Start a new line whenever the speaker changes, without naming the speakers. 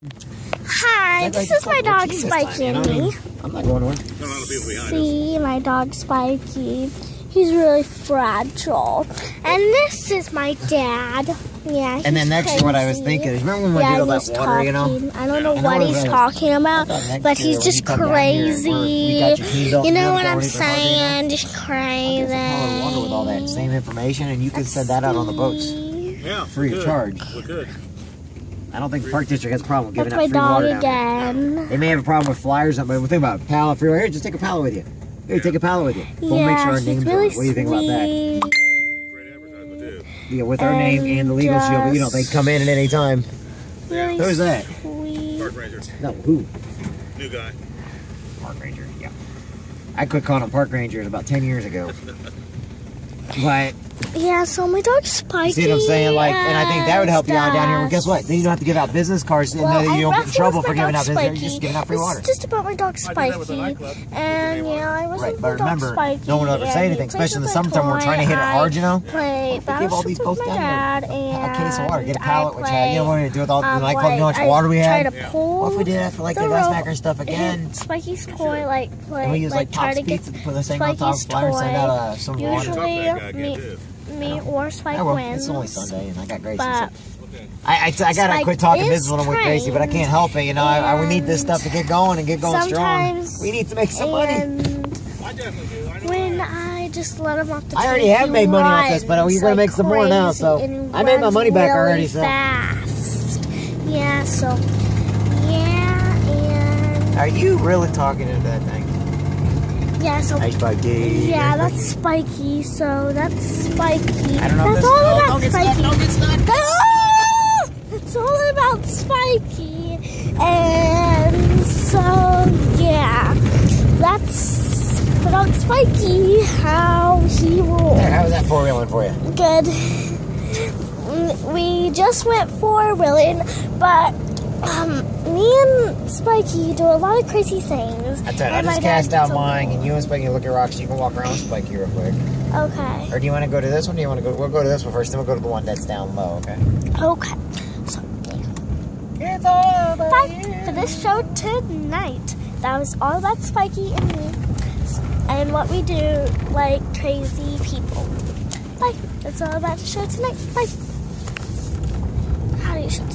Hi, this is my dog Spiky and me.
I'm not going on.
See my dog Spiky. He's really fragile. And this is my dad. Yeah, he's
And then next
crazy.
what I was thinking is, remember when we did all that water,
talking.
you know?
I don't know what he's talking about, but he's just crazy. You know what I'm saying? Just crazy.
Water with all that same information, and you can send that out on the boats.
Yeah,
free of charge.
We could.
I don't think the park district has a problem with giving
That's
out free
my dog
water
again.
They may have a problem with flyers or something, but we'll think about it. Pallet free water. Here, just take a pallet with you. Here, take a pallet with you. We'll make sure our names
really
are on it. What do you think about that?
Great advertisement too.
Yeah, with our name and the legal shield, but you know, they come in at any time.
Really
Who's that?
Sweet.
Park Ranger.
No, who?
New guy.
Park Ranger, yeah. I quit calling them Park Rangers about 10 years ago. But
yeah, so my dog's Spiky.
you see what I'm saying? Like, and I think that would help you out down here. Well, guess what? Then you don't have to give out business cards, and know that you don't get in trouble for giving out business. You're just giving out free water.
It's just about my dog Spiky. And yeah, I was
Right,
with
but
my dog
remember,
Spiky.
no one will ever say anything, especially in the summertime. We're trying to hit it hard, you know. Give all these posts down here a case of water, get a pallet, which had, you know what we're gonna do with all the nightclub, you know how much water we had. What if we did that for like the gas maker and stuff again?
Spiky's toy,
and we use like Pop's Pizza to put this thing on top of the flyer and send out some water.
Usually, me or Spike wins.
It's only Sunday, and I got Gracie.
But
I gotta quit talking business when I'm with Gracie, but I can't help it. You know, we need this stuff to get going and get going strong. We need to make some money.
When I just let him off the
I already have made money off this, but we're gonna make some more now. So I made my money back already. So
fast. Yeah. So yeah, and
are you really talking into that thing?
yeah. So
hey, Spiky.
Yeah, that's Spiky. So that's Spiky.
I don't know.
That's all about Spiky.
No, it's not.
It's all about Spiky, and so yeah, that's about Spiky. How he rolls.
How was that 4-wheeling for you?
Good. We just went 4-wheeling, but me and Spiky do a lot of crazy things.
I tell you, I just cast out mine, and you and Spiky look at rocks. You can walk around with Spiky real quick.
Okay.
Or do you want to go to this one? Do you want to go? We'll go to this one first, then we'll go to the one that's down low. Okay.
Okay. So yeah.
It's all about
Bye for this show tonight. That was all about Spiky and me, and what we do like crazy people. Bye. That's all about the show tonight. Bye. How do you shut